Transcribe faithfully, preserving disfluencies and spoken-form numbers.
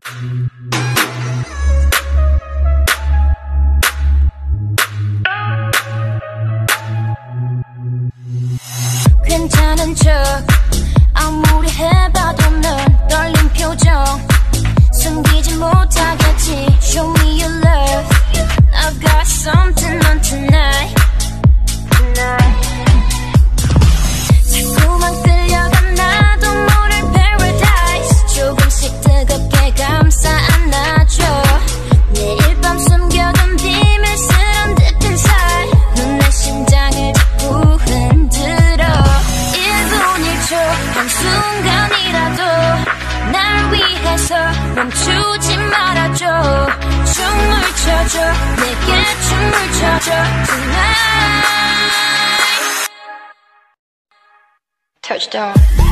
괜찮은 척 아무리 해봐도 넌 떨린 표정 숨기지 못하겠지. Show me your love. I've got something on tonight. 자꾸만 끌려가 나도 모를 paradise. 조금씩 뜨겁게 감싸 안아줘. 내일 밤 숨겨둔 비밀스런 deep inside. 넌 내 심장을 자꾸 흔들어. 일 분 일 초 한순간이라도 날 위해서 멈추지 말아줘. 춤을 춰줘 내게 춤을 춰줘 tonight. Touchdown.